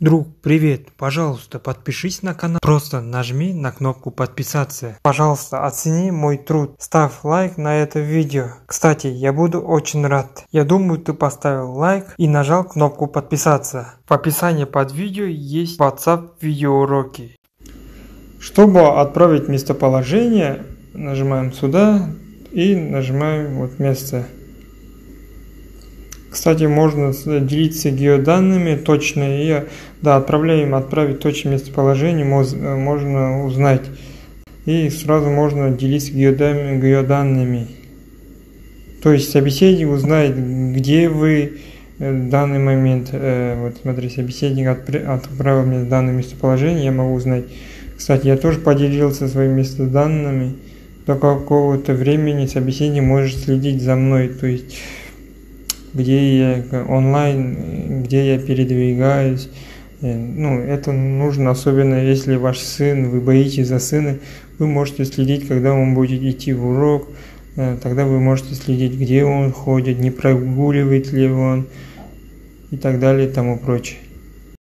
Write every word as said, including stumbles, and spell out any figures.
Друг, привет! Пожалуйста, подпишись на канал. Просто нажми на кнопку подписаться. Пожалуйста, оцени мой труд. Ставь лайк на это видео. Кстати, я буду очень рад. Я думаю, ты поставил лайк и нажал кнопку подписаться. В описании под видео есть WhatsApp видеоуроки. Чтобы отправить местоположение, нажимаем сюда и нажимаем вот место. Кстати, можно делиться геоданными точно и да, отправляем, отправить точное местоположение, можно узнать. И сразу можно делиться геоданными, геоданными. То есть собеседник узнает, где вы в данный момент. Вот смотри, собеседник отправил мне данное местоположение, я могу узнать. Кстати, я тоже поделился своими местоданными. До какого-то времени собеседник может следить за мной. То есть где я онлайн, где я передвигаюсь. Ну, это нужно, особенно если ваш сын, вы боитесь за сына, вы можете следить, когда он будет идти в урок, тогда вы можете следить, где он ходит, не прогуливает ли он и так далее и тому прочее.